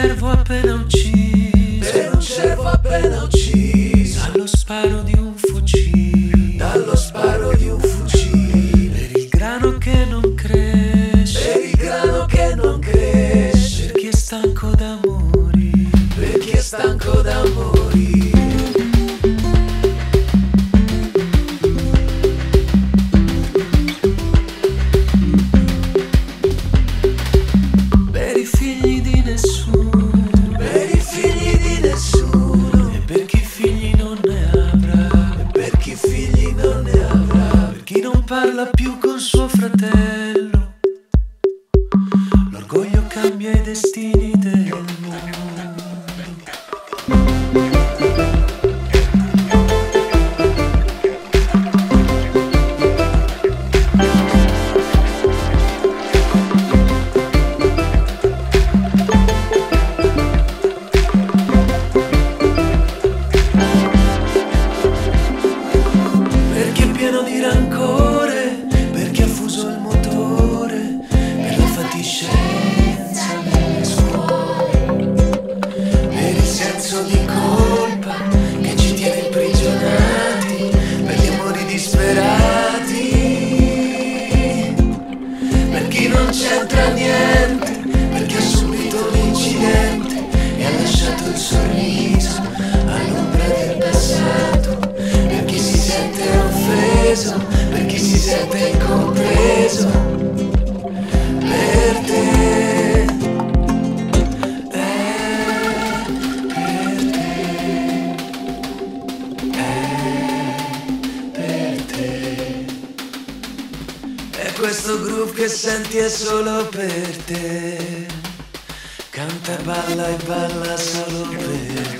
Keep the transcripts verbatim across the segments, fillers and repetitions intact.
cervo appena ucciso, per un cervo appena ucciso, dallo sparo di un fucile, dallo sparo di un fucile, per il grano che non cresce, per il grano che non cresce, per chi è stanco d'amori, per chi è stanco d'amori. per i figli di nessuno, Per i figli di nessuno, e per chi figli non ne avrà, e per chi figli non ne avrà, per chi non parla più con suo fratello. L'orgoglio cambia i destini del mondo. Per chi è pieno di rancore, per chi ha fuso il motore, per la fatiscenza nelle scuole, per il senso di colpa che ci tiene imprigionati, per gli amori disperati, per chi non c'entra niente, per chi ha subito un incidente e ha lasciato il sorriso all'ombra del passato, per chi si sente offeso, per chi si sente incompreso, per te, eh, per te, eh, per te. E questo groove che senti è solo per te, canta e balla e balla solo per te.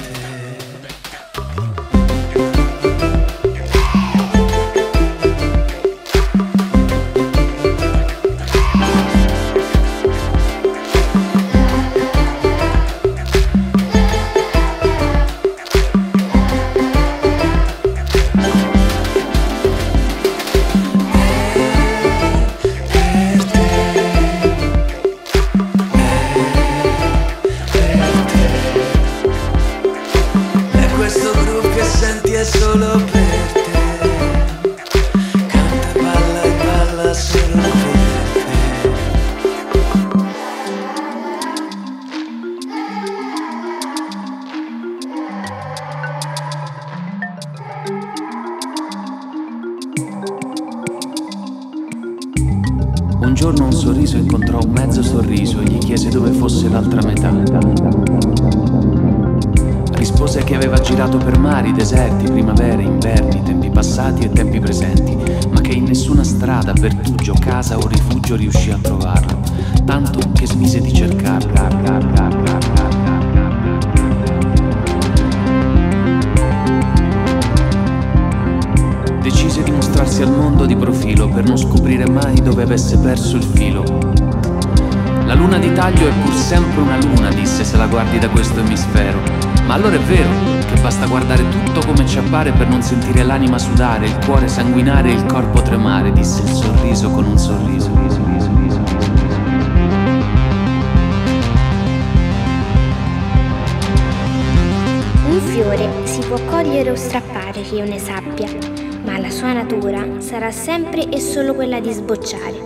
Questo groove che senti è solo per te, canta e balla e balla solo per te. Un giorno un sorriso incontrò un mezzo sorriso e gli chiese dove fosse l'altra metà. Rispose che aveva girato per mari, deserti, primavere, inverni, tempi passati e tempi presenti, ma che in nessuna strada, pertugio, casa o rifugio riuscì a trovarlo, tanto che smise di cercarlo. Decise di mostrarsi al mondo di profilo per non scoprire mai dove avesse perso il filo. La luna di taglio è pur sempre una luna, disse, se la guardi da questo emisfero. Ma allora è vero che basta guardare tutto come ci appare per non sentire l'anima sudare, il cuore sanguinare e il corpo tremare, disse il sorriso con un sorriso. Un fiore si può cogliere o strappare che io ne sappia, ma la sua natura sarà sempre e solo quella di sbocciare.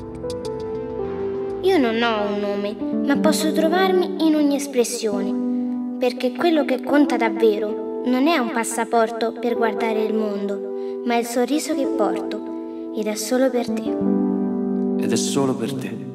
Io non ho un nome, ma posso trovarmi in ogni espressione, perché quello che conta davvero non è un passaporto per guardare il mondo, ma il sorriso che porto, ed è solo per te. Ed è solo per te.